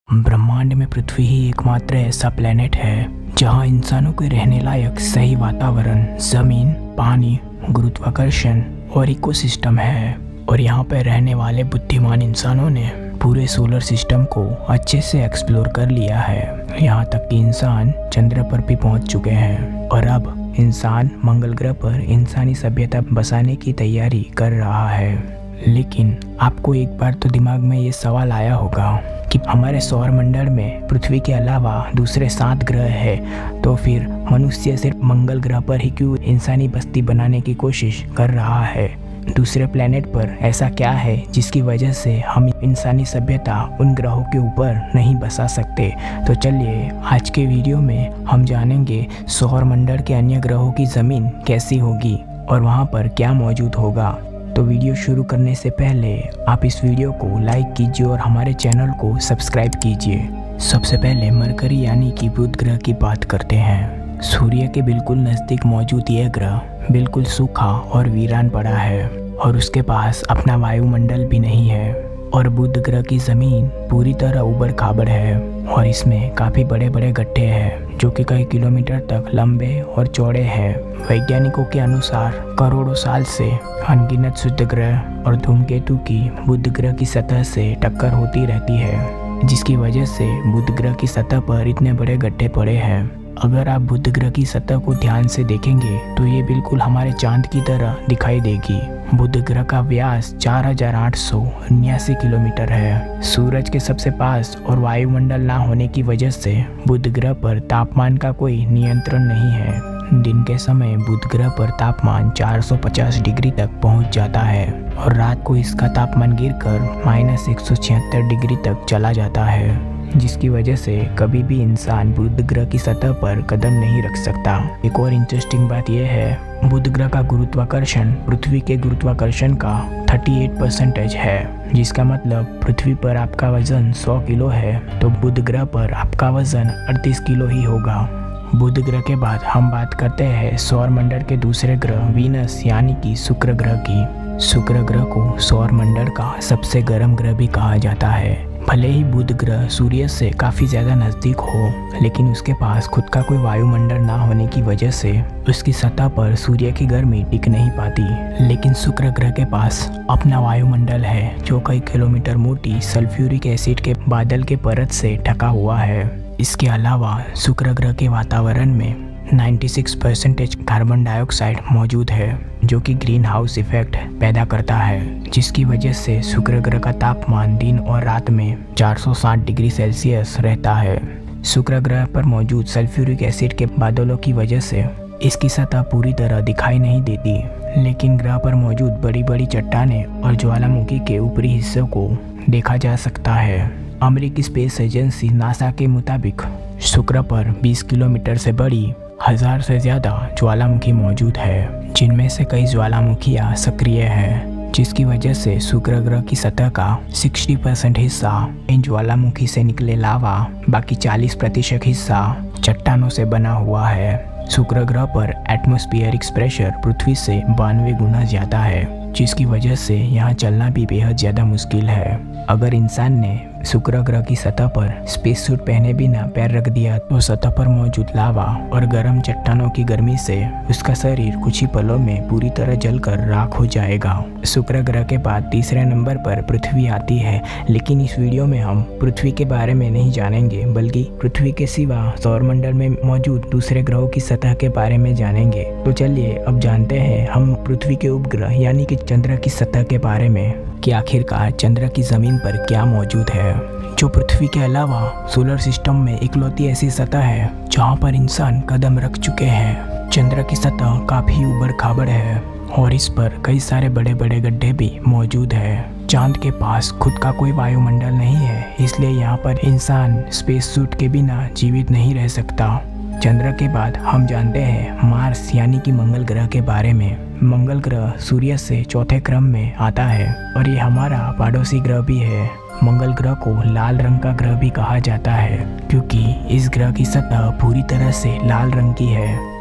ब्रह्मांड में पृथ्वी ही एकमात्र ऐसा प्लेनेट है जहां इंसानों के रहने लायक सही वातावरण, जमीन, पानी, गुरुत्वाकर्षण और इकोसिस्टम है। और यहाँ पर रहने वाले बुद्धिमान इंसानों ने पूरे सोलर सिस्टम को अच्छे से एक्सप्लोर कर लिया है। यहाँ तक कि इंसान चंद्र पर भी पहुँच चुके हैं और अब इंसान मंगल ग्रह पर इंसानी सभ्यता बसाने की तैयारी कर रहा है। लेकिन आपको एक बार तो दिमाग में ये सवाल आया होगा कि हमारे सौर मंडल में पृथ्वी के अलावा दूसरे 7 ग्रह है, तो फिर मनुष्य सिर्फ मंगल ग्रह पर ही क्यों इंसानी बस्ती बनाने की कोशिश कर रहा है। दूसरे प्लेनेट पर ऐसा क्या है जिसकी वजह से हम इंसानी सभ्यता उन ग्रहों के ऊपर नहीं बसा सकते। तो चलिए आज के वीडियो में हम जानेंगे सौर मंडल के अन्य ग्रहों की ज़मीन कैसी होगी और वहाँ पर क्या मौजूद होगा। तो वीडियो शुरू करने से पहले आप इस वीडियो को लाइक कीजिए और हमारे चैनल को सब्सक्राइब कीजिए। सबसे पहले मरकरी यानी कि बुध ग्रह की बात करते हैं। सूर्य के बिल्कुल नज़दीक मौजूद यह ग्रह बिल्कुल सूखा और वीरान पड़ा है और उसके पास अपना वायुमंडल भी नहीं है। और बुध ग्रह की ज़मीन पूरी तरह उबड़ खाबड़ है और इसमें काफ़ी बड़े बड़े गड्ढे हैं जो कि कई किलोमीटर तक लंबे और चौड़े हैं। वैज्ञानिकों के अनुसार करोड़ों साल से अनगिनत शुद्ध ग्रह और धूमकेतु की बुध ग्रह की सतह से टक्कर होती रहती है, जिसकी वजह से बुध ग्रह की सतह पर इतने बड़े गड्ढे पड़े हैं। अगर आप बुध ग्रह की सतह को ध्यान से देखेंगे तो ये बिल्कुल हमारे चांद की तरह दिखाई देगी। बुध ग्रह का व्यास 4879 किलोमीटर है। सूरज के सबसे पास और वायुमंडल ना होने की वजह से बुध ग्रह पर तापमान का कोई नियंत्रण नहीं है। दिन के समय बुध ग्रह पर तापमान 450 डिग्री तक पहुंच जाता है और रात को इसका तापमान गिरकर -176 डिग्री तक चला जाता है, जिसकी वजह से कभी भी इंसान बुध ग्रह की सतह पर कदम नहीं रख सकता। एक और इंटरेस्टिंग बात यह है, बुध ग्रह का गुरुत्वाकर्षण पृथ्वी के गुरुत्वाकर्षण का 38% है, जिसका मतलब पृथ्वी पर आपका वजन 100 किलो है तो बुध ग्रह पर आपका वजन 38 किलो ही होगा। बुध ग्रह के बाद हम बात करते हैं सौर मंडल के दूसरे ग्रह वीनस यानी कि शुक्र ग्रह की। शुक्र ग्रह को सौर मंडल का सबसे गर्म ग्रह भी कहा जाता है। भले ही बुध ग्रह सूर्य से काफ़ी ज़्यादा नज़दीक हो, लेकिन उसके पास खुद का कोई वायुमंडल ना होने की वजह से उसकी सतह पर सूर्य की गर्मी टिक नहीं पाती। लेकिन शुक्र ग्रह के पास अपना वायुमंडल है जो कई किलोमीटर मोटी सल्फ्यूरिक एसिड के बादल के परत से ढका हुआ है। इसके अलावा शुक्र ग्रह के वातावरण में 96% कार्बन डाइऑक्साइड मौजूद है जो कि ग्रीन हाउस इफेक्ट पैदा करता है, जिसकी वजह से शुक्र ग्रह का तापमान दिन और रात में 460 डिग्री सेल्सियस रहता है। शुक्र ग्रह पर मौजूद सल्फ्यूरिक एसिड के बादलों की वजह से इसकी सतह पूरी तरह दिखाई नहीं देती, लेकिन ग्रह पर मौजूद बड़ी बड़ी चट्टानें और ज्वालामुखी के ऊपरी हिस्सों को देखा जा सकता है। अमेरिकी स्पेस एजेंसी नासा के मुताबिक शुक्र पर 20 किलोमीटर से बड़ी 1000 से ज़्यादा ज्वालामुखी मौजूद है, जिनमें से कई ज्वालामुखियाँ सक्रिय हैं, जिसकी वजह से शुक्र ग्रह की सतह का 60% हिस्सा इन ज्वालामुखी से निकले लावा, बाकी 40% हिस्सा चट्टानों से बना हुआ है। शुक्र ग्रह पर एटमॉस्फेरिक प्रेशर पृथ्वी से 92 गुना ज़्यादा है, जिसकी वजह से यहाँ चलना भी बेहद ज़्यादा मुश्किल है। अगर इंसान ने शुक्र ग्रह की सतह पर स्पेस सूट पहने बिना पैर रख दिया तो सतह पर मौजूद लावा और गर्म चट्टानों की गर्मी से उसका शरीर कुछ ही पलों में पूरी तरह जलकर राख हो जाएगा। शुक्र ग्रह के बाद तीसरे नंबर पर पृथ्वी आती है, लेकिन इस वीडियो में हम पृथ्वी के बारे में नहीं जानेंगे, बल्कि पृथ्वी के सिवा सौरमंडल में मौजूद दूसरे ग्रहों की सतह के बारे में जानेंगे। तो चलिए अब जानते हैं हम पृथ्वी के उपग्रह यानी कि चंद्र की सतह के बारे में कि आखिरकार चंद्र की ज़मीन पर क्या मौजूद है, जो पृथ्वी के अलावा सोलर सिस्टम में इकलौती ऐसी सतह है जहां पर इंसान कदम रख चुके हैं। चंद्र की सतह काफ़ी उबड़ खाबड़ है और इस पर कई सारे बड़े बड़े गड्ढे भी मौजूद है। चांद के पास खुद का कोई वायुमंडल नहीं है, इसलिए यहाँ पर इंसान स्पेस सूट के बिना जीवित नहीं रह सकता। चंद्र के बाद हम जानते हैं मार्स यानी कि मंगल ग्रह के बारे में। मंगल ग्रह सूर्य से चौथे क्रम में आता है और ये हमारा पड़ोसी ग्रह भी है। मंगल ग्रह को लाल रंग का ग्रह भी कहा जाता है क्योंकि इस ग्रह की सतह पूरी तरह से लाल रंग की है।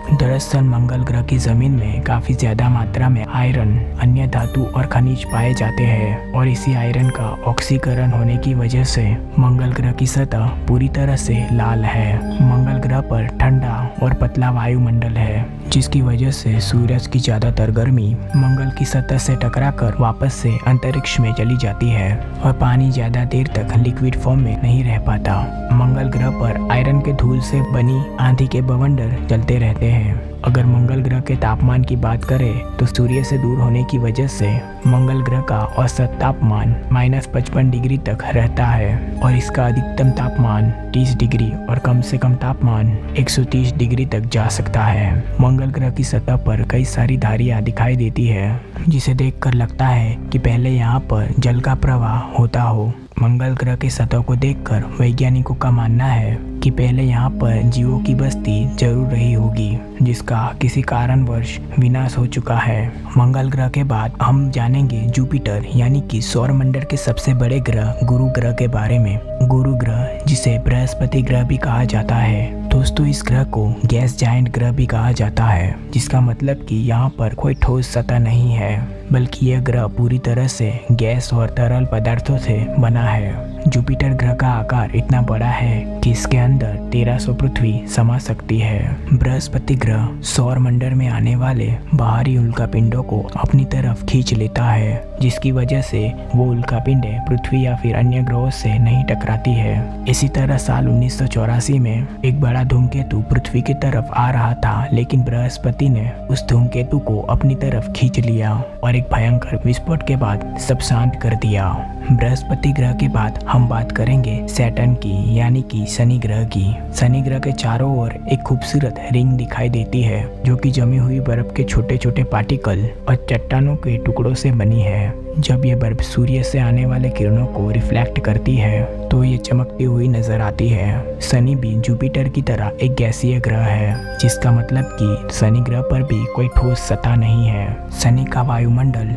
दरअसल मंगल ग्रह की जमीन में काफी ज्यादा मात्रा में आयरन, अन्य धातु और खनिज पाए जाते हैं और इसी आयरन का ऑक्सीकरण होने की वजह से मंगल ग्रह की सतह पूरी तरह से लाल है। मंगल ग्रह पर ठंडा और पतला वायुमंडल है, जिसकी वजह से सूरज की ज्यादातर गर्मी मंगल की सतह से टकराकर वापस से अंतरिक्ष में चली जाती है और पानी ज्यादा देर तक लिक्विड फॉर्म में नहीं रह पाता। मंगल ग्रह पर आयरन के धूल से बनी आंधी के बवंडर चलते रहते हैं। अगर मंगल ग्रह के तापमान की बात करें तो सूर्य से दूर होने की वजह से मंगल ग्रह का औसत तापमान -55 डिग्री तक रहता है और इसका अधिकतम तापमान 30 डिग्री और कम से कम तापमान 130 डिग्री तक जा सकता है। मंगल ग्रह की सतह पर कई सारी धारियां दिखाई देती है, जिसे देखकर लगता है कि पहले यहाँ पर जल का प्रवाह होता हो। मंगल ग्रह की सतह को देखकर वैज्ञानिकों का मानना है कि पहले यहाँ पर जीवों की बस्ती जरूर रही होगी, जिसका किसी कारणवश विनाश हो चुका है। मंगल ग्रह के बाद हम जानेंगे जुपिटर यानी कि सौरमंडल के सबसे बड़े ग्रह गुरु ग्रह के बारे में। गुरु ग्रह, जिसे बृहस्पति ग्रह भी कहा जाता है। दोस्तों, इस ग्रह को गैस जायंट ग्रह भी कहा जाता है, जिसका मतलब कि यहाँ पर कोई ठोस सतह नहीं है, बल्कि यह ग्रह पूरी तरह से गैस और तरल पदार्थों से बना है। जुपिटर ग्रह का आकार इतना बड़ा है कि इसके अंदर 1300 पृथ्वी समा सकती है। बृहस्पति ग्रह सौरमंडल में आने वाले बाहरी उल्कापिंडों को अपनी तरफ खींच लेता है, जिसकी वजह से वो उल्कापिंडें पृथ्वी या फिर अन्य ग्रहों से नहीं टकराती है। इसी तरह साल 1984 में एक बड़ा धूमकेतु पृथ्वी की तरफ आ रहा था, लेकिन बृहस्पति ने उस धूमकेतु को अपनी तरफ खींच लिया और एक भयंकर विस्फोट के बाद सब शांत कर दिया। बृहस्पति ग्रह के बाद हम बात करेंगे सैटर्न की, यानी कि शनि ग्रह की। शनि ग्रह के चारों ओर एक खूबसूरत रिंग दिखाई देती है, जो कि जमी हुई बर्फ के छोटे छोटे पार्टिकल और चट्टानों के टुकड़ों से बनी है। जब ये बर्फ सूर्य से आने वाले किरणों को रिफ्लेक्ट करती है तो ये चमकती हुई नजर आती है। शनि भी जुपिटर की तरह एक गैसीय ग्रह है, जिसका मतलब कि शनि ग्रह पर भी कोई ठोस सतह नहीं है। शनि का वायुमंडल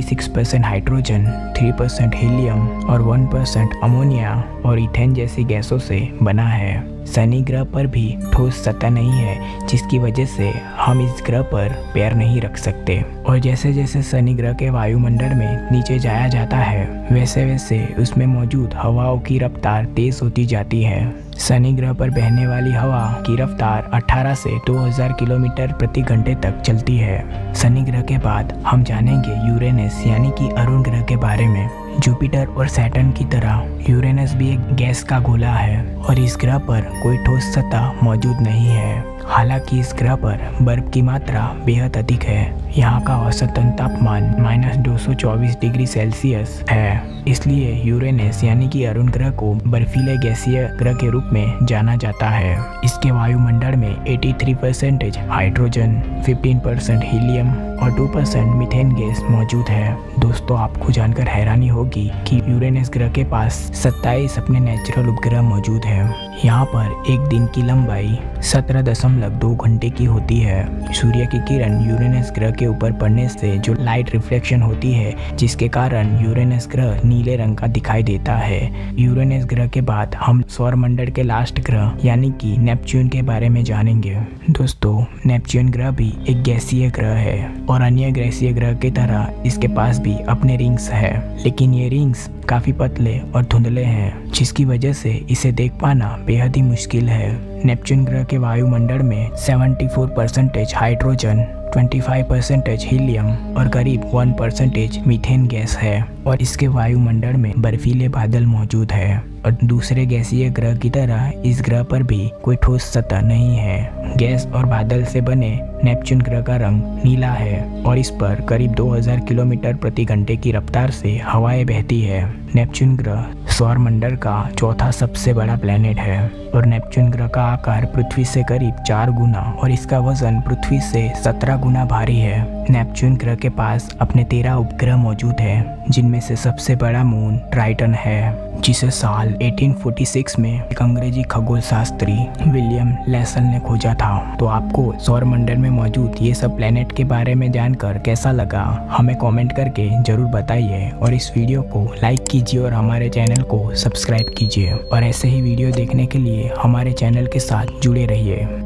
96% हाइड्रोजन, 3% हीलियम और 1% अमोनिया और ईथेन जैसी गैसों से बना है। शनि ग्रह पर भी ठोस सतह नहीं है, जिसकी वजह से हम इस ग्रह पर पैर नहीं रख सकते। और जैसे जैसे शनि ग्रह के वायुमंडल में नीचे जाया जाता है, वैसे वैसे उसमें मौजूद हवाओं की रफ्तार तेज होती जाती है। शनि ग्रह पर बहने वाली हवा की रफ्तार 18 से 2000 किलोमीटर प्रति घंटे तक चलती है। शनि ग्रह के बाद हम जानेंगे यूरेनस यानी कि अरुण ग्रह के बारे में। जुपिटर और सैटर्न की तरह यूरेनस भी एक गैस का गोला है और इस ग्रह पर कोई ठोस सतह मौजूद नहीं है। हालांकि इस ग्रह पर बर्फ की मात्रा बेहद अधिक है। यहाँ का औसतन तापमान -224 डिग्री सेल्सियस है। इसलिए यूरेनस यानी कि अरुण ग्रह को बर्फीले गैसीय ग्रह के रूप में जाना जाता है। इसके वायुमंडल में 83% हाइड्रोजन, 15% हीलियम और 2% मीथेन गैस मौजूद है। दोस्तों, आपको जानकर हैरानी होगी कि यूरेनस ग्रह के पास 27 अपने नेचुरल उपग्रह मौजूद है। यहाँ पर एक दिन की लंबाई 17.2 घंटे की होती है। सूर्य की किरण यूरेनस ग्रह के ऊपर पड़ने से जो लाइट रिफ्लेक्शन होती है, जिसके कारण यूरेनस ग्रह नीले रंग का दिखाई देता है। यूरेनस ग्रह के बाद हम सौरमंडल के लास्ट ग्रह यानी कि नेपच्यून के बारे में जानेंगे। दोस्तों, नेपच्यून ग्रह भी एक गैसीय ग्रह है और अन्य गैसीय ग्रह की तरह इसके पास भी अपने रिंग्स है, लेकिन ये रिंग्स काफी पतले और धुंधले हैं, जिसकी वजह से इसे देख पाना बेहद ही मुश्किल है। नेपच्यून ग्रह के वायुमंडल में 74% हाइड्रोजन, 25% हीलियम और करीब 1% मीथेन गैस है और इसके वायुमंडल में बर्फीले बादल मौजूद है। और दूसरे गैसीय ग्रह की तरह इस ग्रह पर भी कोई ठोस सतह नहीं है। गैस और बादल से बने नेपच्यून ग्रह का रंग नीला है और इस पर करीब 2000 किलोमीटर प्रति घंटे की रफ्तार से हवाएं बहती है। नेपच्यून ग्रह सौरमंडल का चौथा सबसे बड़ा प्लेनेट है और नेपच्यून ग्रह का आकार पृथ्वी से करीब 4 गुना और इसका वजन पृथ्वी से 17 गुना भारी है। नेपच्यून ग्रह के पास अपने 13 उपग्रह मौजूद हैं, जिनमें से सबसे बड़ा मून ट्राइटन है, जिसे साल 1846 में एक अंग्रेजी खगोल शास्त्री विलियम लेसल ने खोजा था। तो आपको सौरमंडल में मौजूद ये सब प्लेनेट के बारे में जानकर कैसा लगा, हमें कमेंट करके जरूर बताइए और इस वीडियो को लाइक कीजिए और हमारे चैनल को सब्सक्राइब कीजिए और ऐसे ही वीडियो देखने के लिए हमारे चैनल के साथ जुड़े रहिए।